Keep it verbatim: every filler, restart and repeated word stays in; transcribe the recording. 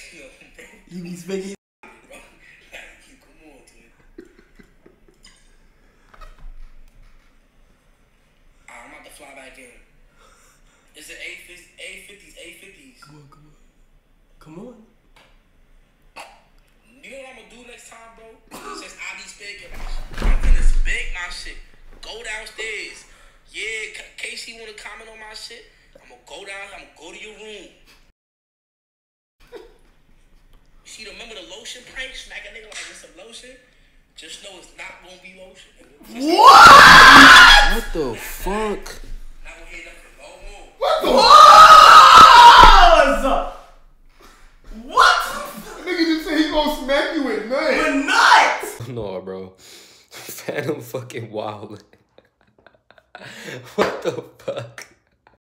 You be speaking. I'm about to fly back in. It's an A fifties, A fifties. Come on, come on. Come on. You know what I'm gonna do next time, bro? Since I be speaking my shit. I'm gonna speak my shit. Go downstairs. Yeah, Casey wanna comment on my shit. I'm gonna go down, I'm gonna go to your room. You see, remember the lotion prank? Smack a nigga like with some lotion? Just know it's not gonna be lotion. What? What the fuck? What the? Pause! What? Nigga just said he gonna smack you with nuts. With nuts! No, bro. Fanum fucking wild. What the fuck?